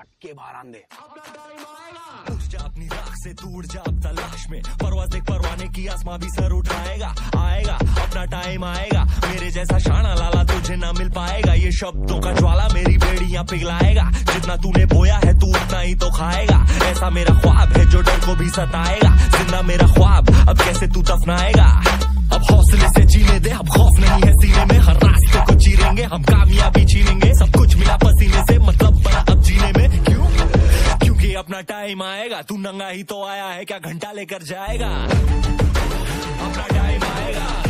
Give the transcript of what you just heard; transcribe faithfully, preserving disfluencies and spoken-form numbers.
फटके बाहर आन दे। उठ जा अपनी राख से दूर जा अब तलाश में, परवाज़ देख परवाने की आसमां भी सर उठाएगा। आएगा अपना टाइम आएगा, मेरे जैसा शाना लाला तुझे ना मिल पाएगा। ये शब्दों का ज्वाला मेरी बेड़ियां पिघलाएगा, जितना तूने बोया है तू उतना ही तो खाएगा। ऐसा मेरा ख्वाब है जो डर को भी सताएगा, जिंदा मेरा ख्वाब अब कैसे तू दफनाएगा। अब हौसले से जीने दे, अब खौफ नहीं है सीने में, हर रास्ते को चीरेंगे हम, कामयाबी छीनेंगे। सब कुछ मिला पसीने से, मतलब बना अब जीने में। क्यों? क्योंकि अपना टाइम आएगा, तू नंगा ही तो आया है, क्या घंटा लेकर जाएगा। अपना टाइम आएगा।